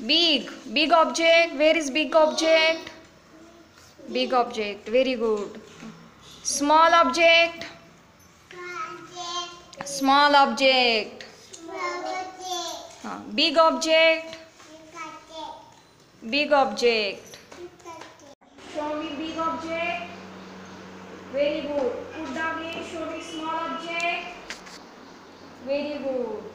Big. Big object. Where is big object? Big object. Very good. Small object. Small object. Big object. Big object. Show me big object. Very good. Put down again. Show me small object. Very good.